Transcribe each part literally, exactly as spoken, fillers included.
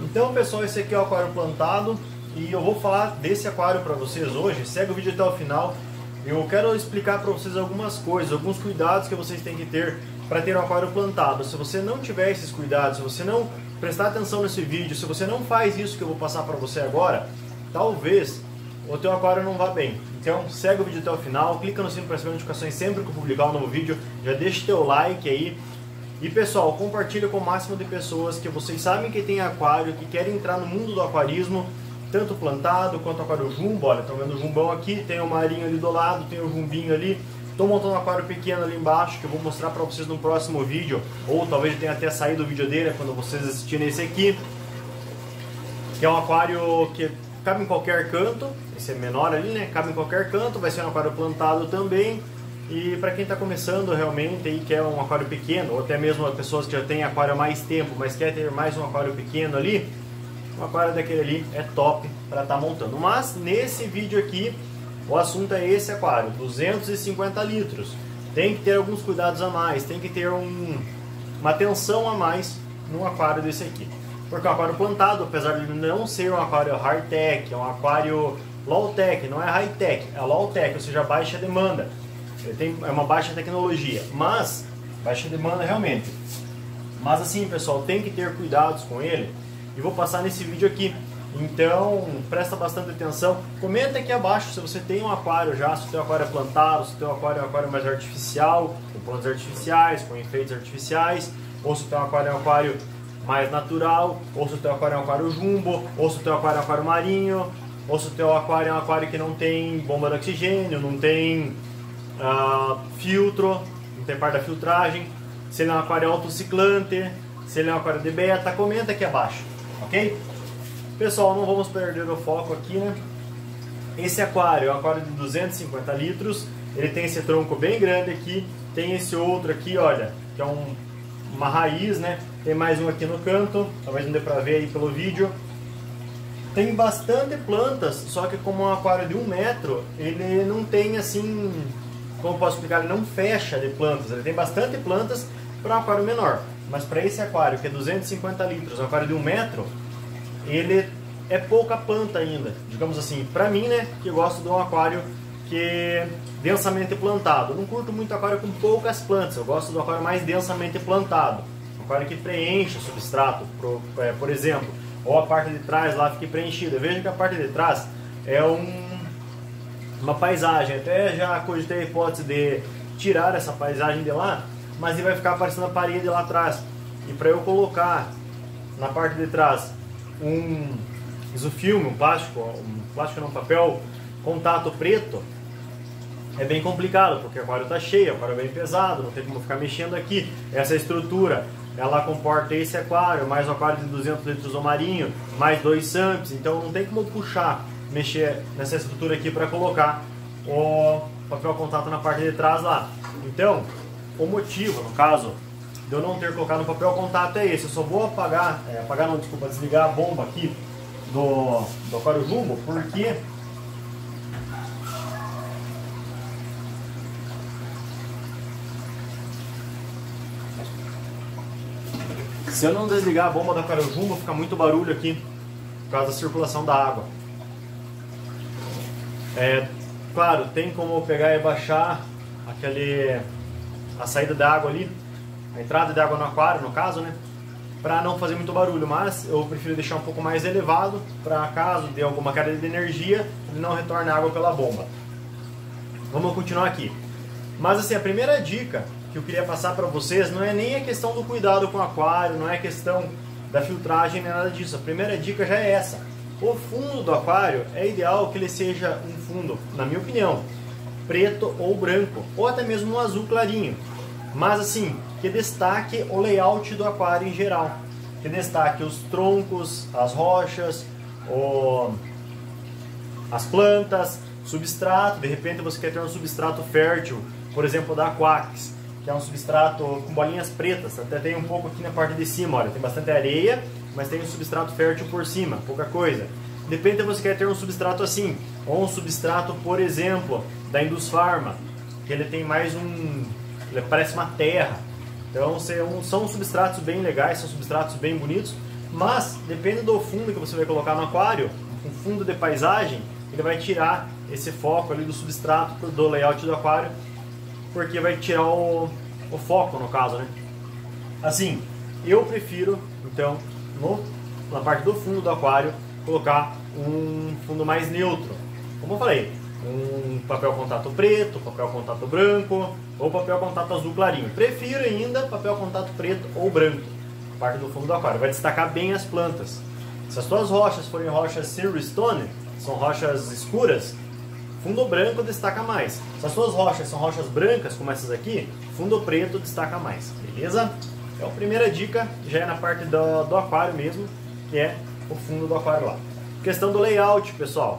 Então pessoal, esse aqui é o aquário plantado e eu vou falar desse aquário para vocês hoje. Segue o vídeo até o final. Eu quero explicar para vocês algumas coisas, alguns cuidados que vocês têm que ter para ter um aquário plantado. Se você não tiver esses cuidados, se você não prestar atenção nesse vídeo, se você não faz isso que eu vou passar para você agora, talvez o teu aquário não vá bem. Então segue o vídeo até o final, clica no sino para receber notificações sempre que eu publicar um novo vídeo, já deixa teu like aí. E pessoal, compartilha com o máximo de pessoas que vocês sabem que tem aquário, que querem entrar no mundo do aquarismo, tanto plantado quanto aquário jumbo. Olha, estão vendo o jumbão aqui, tem o marinho ali do lado, tem o jumbinho ali. Estou montando um aquário pequeno ali embaixo, que eu vou mostrar para vocês no próximo vídeo, ou talvez tenha até saído o vídeo dele quando vocês assistirem esse aqui. Que é um aquário que cabe em qualquer canto, esse é menor ali, né? Cabe em qualquer canto, vai ser um aquário plantado também. E para quem está começando realmente e quer um aquário pequeno, ou até mesmo as pessoas que já têm aquário há mais tempo, mas quer ter mais um aquário pequeno ali, um aquário daquele ali é top para estar tá montando. Mas nesse vídeo aqui, o assunto é esse aquário, duzentos e cinquenta litros. Tem que ter alguns cuidados a mais, tem que ter um, uma atenção a mais no aquário desse aqui. Porque é um aquário plantado, apesar de não ser um aquário high-tech, é um aquário low-tech, não é high-tech, é low-tech, ou seja, baixa demanda. Ele tem, é uma baixa tecnologia, mas baixa demanda realmente. Mas assim, pessoal, tem que ter cuidados com ele e vou passar nesse vídeo aqui. Então, presta bastante atenção. Comenta aqui abaixo se você tem um aquário já, se o teu aquário é plantado, se o teu aquário é um aquário mais artificial, com plantas artificiais, com enfeites artificiais, ou se o teu aquário é um aquário mais natural, ou se o teu aquário é um aquário jumbo, ou se o teu aquário é um aquário marinho, ou se o teu aquário é um aquário que não tem bomba de oxigênio, não tem Uh, filtro, não tem parte da filtragem, se ele é um aquário autociclante, se ele é um aquário de beta, comenta aqui abaixo, ok? Pessoal, não vamos perder o foco aqui, né? Esse aquário é um aquário de duzentos e cinquenta litros, ele tem esse tronco bem grande aqui, tem esse outro aqui, olha, que é um, uma raiz, né? Tem mais um aqui no canto, talvez não dê pra ver aí pelo vídeo. Tem bastante plantas, só que como é um aquário de um metro, ele não tem assim... Como eu posso explicar, ele não fecha de plantas, ele tem bastante plantas para um aquário menor. Mas para esse aquário, que é duzentos e cinquenta litros, um aquário de um metro, ele é pouca planta ainda. Digamos assim, para mim, né, que eu gosto de um aquário que é densamente plantado. Eu não curto muito aquário com poucas plantas, eu gosto do aquário mais densamente plantado. Um aquário que preenche o substrato, por, é, por exemplo, ou a parte de trás lá fique preenchida. Veja que a parte de trás é um... uma paisagem, até já cogitei a hipótese de tirar essa paisagem de lá, mas ele vai ficar aparecendo a parede lá atrás. E para eu colocar na parte de trás um isofilme, um plástico, um plástico não, papel contato preto, é bem complicado, porque o aquário está cheio, o aquário é bem pesado, não tem como ficar mexendo aqui. Essa estrutura, ela comporta esse aquário, mais um aquário de duzentos litros do marinho, mais dois samps, então não tem como puxar, mexer nessa estrutura aqui para colocar o papel contato na parte de trás lá. Então, o motivo, no caso, de eu não ter colocado o papel contato é esse. Eu só vou apagar, é, apagar não, desculpa, desligar a bomba aqui do, do aquário jumbo, porque se eu não desligar a bomba do aquário jumbo, fica muito barulho aqui por causa da circulação da água. É, claro, tem como pegar e baixar aquele, a saída da água ali, a entrada de água no aquário, no caso, né? Para não fazer muito barulho, mas eu prefiro deixar um pouco mais elevado, para caso dê alguma queda de energia, ele não retorne água pela bomba. Vamos continuar aqui. Mas assim, a primeira dica que eu queria passar para vocês não é nem a questão do cuidado com o aquário, não é a questão da filtragem, nem nada disso. A primeira dica já é essa. O fundo do aquário é ideal que ele seja um fundo, na minha opinião, preto ou branco, ou até mesmo um azul clarinho. Mas assim, que destaque o layout do aquário em geral. Que destaque os troncos, as rochas, o... as plantas, substrato. De repente você quer ter um substrato fértil, por exemplo da Aquax, que é um substrato com bolinhas pretas. Até tem um pouco aqui na parte de cima, olha, tem bastante areia, mas tem um substrato fértil por cima, pouca coisa. De repente você quer ter um substrato assim, ou um substrato, por exemplo, da Indusfarma, que ele tem mais um... ele parece uma terra. Então são substratos bem legais, são substratos bem bonitos, Mas, depende do fundo que você vai colocar no aquário, um fundo de paisagem, ele vai tirar esse foco ali do substrato do layout do aquário, porque vai tirar o, o foco, no caso, né? Assim, eu prefiro, então, no, na parte do fundo do aquário, colocar um fundo mais neutro. Como eu falei, um papel contato preto, papel contato branco ou papel contato azul clarinho. Prefiro ainda papel contato preto ou branco, a parte do fundo do aquário. Vai destacar bem as plantas. Se as suas rochas forem rochas silverstone, são rochas escuras, fundo branco destaca mais. Se as suas rochas são rochas brancas, como essas aqui, fundo preto destaca mais, beleza? Então a primeira dica já é na parte do, do aquário mesmo, que é o fundo do aquário lá. Questão do layout, pessoal.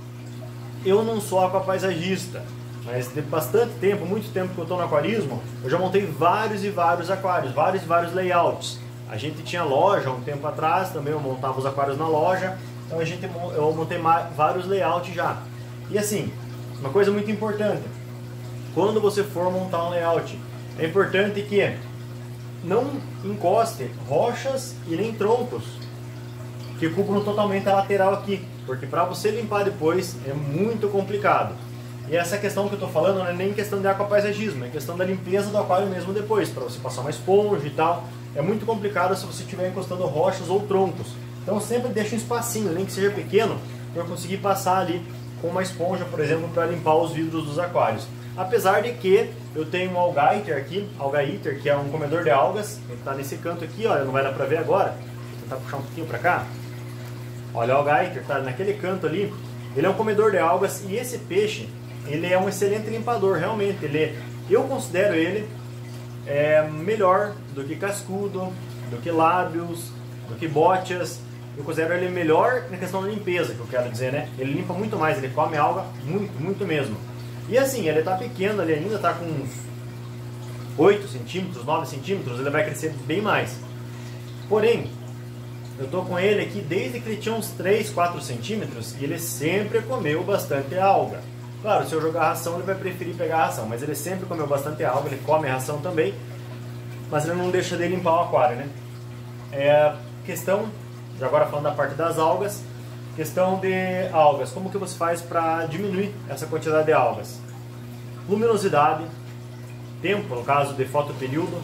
Eu não sou aquapaisagista, mas de bastante tempo, muito tempo que eu estou no aquarismo, eu já montei vários e vários aquários, vários e vários layouts. A gente tinha loja um tempo atrás, também eu montava os aquários na loja, então a gente, eu montei vários layouts já. E assim, uma coisa muito importante, quando você for montar um layout, é importante que não encoste rochas e nem troncos que cubram totalmente a lateral aqui, porque para você limpar depois é muito complicado. E essa questão que eu estou falando não é nem questão de aquapaisagismo, é questão da limpeza do aquário mesmo depois, para você passar uma esponja e tal. É muito complicado se você estiver encostando rochas ou troncos. Então sempre deixa um espacinho, nem que seja pequeno, para eu conseguir passar ali com uma esponja, por exemplo, para limpar os vidros dos aquários. Apesar de que eu tenho um algaiter aqui, algaiter, que é um comedor de algas, ele está nesse canto aqui, olha, não vai dar para ver agora, vou tentar puxar um pouquinho para cá. Olha o algaiter, está naquele canto ali, ele é um comedor de algas e esse peixe, ele é um excelente limpador, realmente, ele, eu considero ele é, melhor do que cascudo, do que lábios, do que botias. Eu considero ele melhor na questão da limpeza, que eu quero dizer, né? Ele limpa muito mais, ele come alga muito, muito mesmo. E assim, ele está pequeno, ele ainda está com uns oito centímetros, nove centímetros, ele vai crescer bem mais. Porém, eu estou com ele aqui desde que ele tinha uns três, quatro centímetros e ele sempre comeu bastante alga. Claro, se eu jogar ração, ele vai preferir pegar a ração, mas ele sempre comeu bastante alga, ele come a ração também, mas ele não deixa de limpar o aquário, né? É, questão, já agora falando da parte das algas, questão de algas, como que você faz para diminuir essa quantidade de algas? Luminosidade, tempo, no caso de fotoperíodo,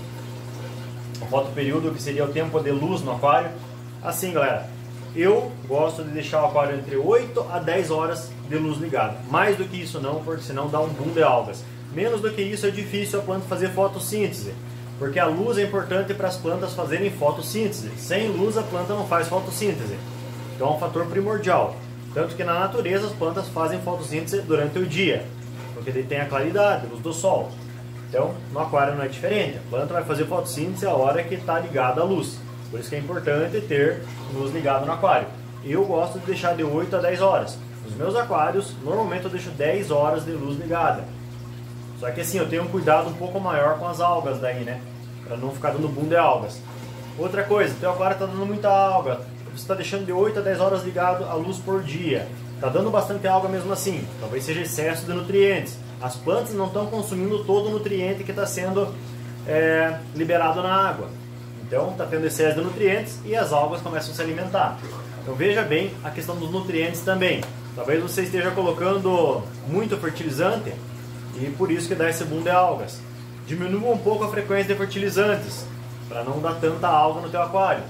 o fotoperíodo que seria o tempo de luz no aquário. Assim, galera, eu gosto de deixar o aquário entre oito a dez horas de luz ligada. Mais do que isso não, porque senão dá um boom de algas. Menos do que isso é difícil a planta fazer fotossíntese, porque a luz é importante para as plantas fazerem fotossíntese. Sem luz a planta não faz fotossíntese. Então é um fator primordial. Tanto que na natureza as plantas fazem fotossíntese durante o dia, porque ele tem a claridade, a luz do sol. Então no aquário não é diferente. A planta vai fazer fotossíntese a hora que está ligada a luz. Por isso que é importante ter luz ligada no aquário. Eu gosto de deixar de oito a dez horas. Nos meus aquários, normalmente eu deixo dez horas de luz ligada. Só que assim, eu tenho um cuidado um pouco maior com as algas daí, né? Para não ficar dando boom de algas. Outra coisa, teu aquário está dando muita alga. Você está deixando de oito a dez horas ligado a luz por dia. Está dando bastante alga mesmo assim. Talvez seja excesso de nutrientes. As plantas não estão consumindo todo o nutriente que está sendo é, liberado na água. Então está tendo excesso de nutrientes e as algas começam a se alimentar. Então veja bem a questão dos nutrientes também. Talvez você esteja colocando muito fertilizante e por isso que dá esse boom de algas. Diminua um pouco a frequência de fertilizantes para não dar tanta alga no teu aquário.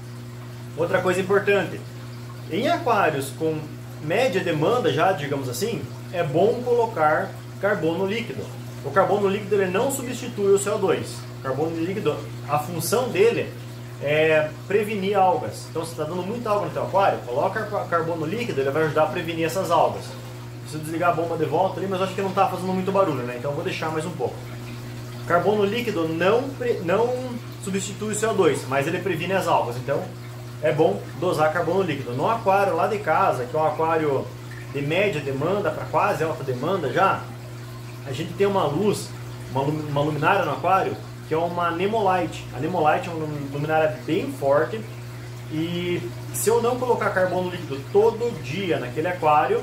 Outra coisa importante, em aquários com média demanda já, digamos assim, é bom colocar carbono líquido. O carbono líquido ele não substitui o C O dois. O carbono líquido, a função dele é prevenir algas. Então se está dando muita alga no teu aquário, coloca carbono líquido, ele vai ajudar a prevenir essas algas. Preciso desligar a bomba de volta ali, mas acho que não está fazendo muito barulho, né? Então vou deixar mais um pouco. Carbono líquido não, não substitui o C O dois, mas ele previne as algas. Então é bom dosar carbono líquido. No aquário lá de casa, que é um aquário de média demanda para quase alta demanda já, a gente tem uma luz, uma, uma luminária no aquário, que é uma Nemolite. A Nemolite é uma luminária bem forte e se eu não colocar carbono líquido todo dia naquele aquário,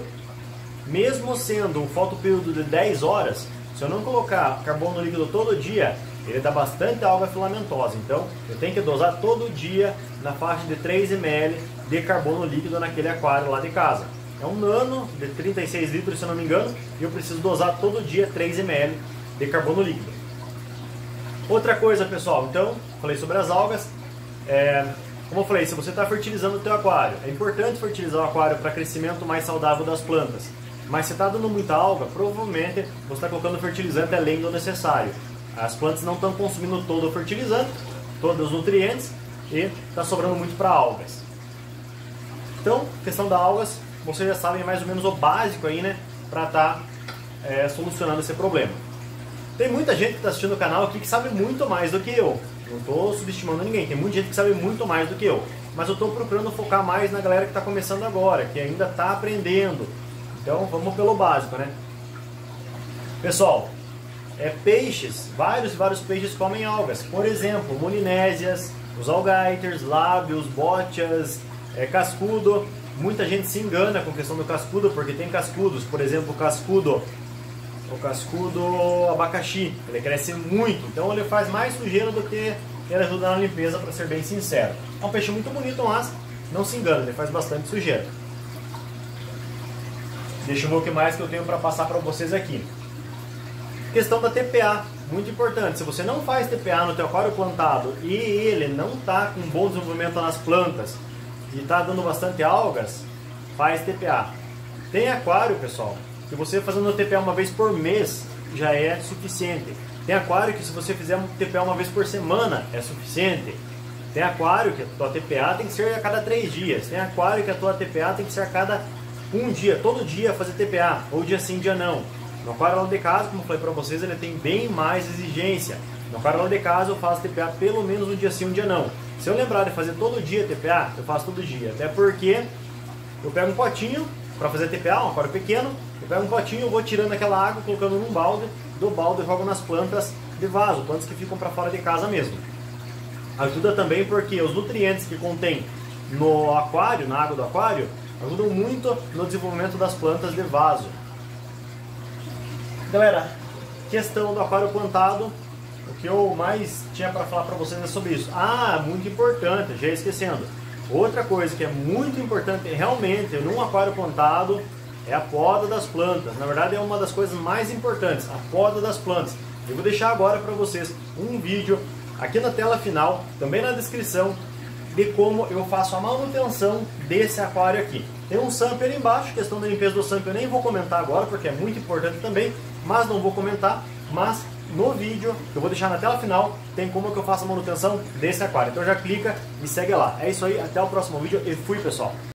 mesmo sendo um fotoperíodo de dez horas, se eu não colocar carbono líquido todo dia, ele dá bastante alga filamentosa. Então eu tenho que dosar todo dia na faixa de três mililitros de carbono líquido naquele aquário lá de casa. É um nano de trinta e seis litros, se eu não me engano, e eu preciso dosar todo dia três mililitros de carbono líquido. Outra coisa, pessoal, então, falei sobre as algas. É, como eu falei, se você está fertilizando o teu aquário, é importante fertilizar o aquário para crescimento mais saudável das plantas. Mas se está dando muita alga, provavelmente você está colocando fertilizante além do necessário. As plantas não estão consumindo todo o fertilizante, todos os nutrientes, e está sobrando muito para algas. Então, questão das algas, vocês já sabem mais ou menos o básico aí, né, para estar tá, é, solucionando esse problema. Tem muita gente que está assistindo o canal aqui que sabe muito mais do que eu. Não estou subestimando ninguém, tem muita gente que sabe muito mais do que eu. Mas eu estou procurando focar mais na galera que está começando agora, que ainda está aprendendo. Então vamos pelo básico, né? Pessoal, é, peixes, vários e vários peixes comem algas. Por exemplo, molinésias, os algaiters, lábios, botias, é, cascudo. Muita gente se engana com a questão do cascudo, porque tem cascudos, por exemplo, o cascudo, o cascudo abacaxi, ele cresce muito, então ele faz mais sujeira do que ele ajuda na limpeza, para ser bem sincero. É um peixe muito bonito, mas não se engana, ele faz bastante sujeira. Deixa eu ver o que mais que eu tenho para passar para vocês aqui. Questão da T P A, muito importante. Se você não faz T P A no teu aquário plantado e ele não está com bom desenvolvimento nas plantas e está dando bastante algas, faz T P A. Tem aquário, pessoal, que você fazendo T P A uma vez por mês já é suficiente. Tem aquário que se você fizer um T P A uma vez por semana é suficiente. Tem aquário que a tua T P A tem que ser a cada três dias. Tem aquário que a tua T P A tem que ser a cada um dia, todo dia fazer T P A, ou dia sim, dia não. No aquário lá de casa, como eu falei para vocês, ele tem bem mais exigência. No aquário lá de casa eu faço T P A pelo menos um dia sim, um dia não. Se eu lembrar de fazer todo dia T P A, eu faço todo dia. Até porque eu pego um potinho para fazer T P A, um aquário pequeno, eu pego um potinho, eu vou tirando aquela água, colocando num balde, do balde eu jogo nas plantas de vaso, plantas que ficam para fora de casa mesmo. Ajuda também porque os nutrientes que contém no aquário, na água do aquário, ajudam muito no desenvolvimento das plantas de vaso. Galera, questão do aquário plantado, o que eu mais tinha para falar para vocês é sobre isso. Ah, muito importante, já ia esquecendo. Outra coisa que é muito importante realmente num aquário plantado é a poda das plantas. Na verdade é uma das coisas mais importantes, a poda das plantas. Eu vou deixar agora para vocês um vídeo aqui na tela final, também na descrição, de como eu faço a manutenção desse aquário aqui. Tem um samp ali embaixo, questão da limpeza do samp eu nem vou comentar agora, porque é muito importante também, mas não vou comentar, mas no vídeo, que eu vou deixar na tela final, tem como que eu faço a manutenção desse aquário. Então já clica e segue lá. É isso aí, até o próximo vídeo e fui, pessoal!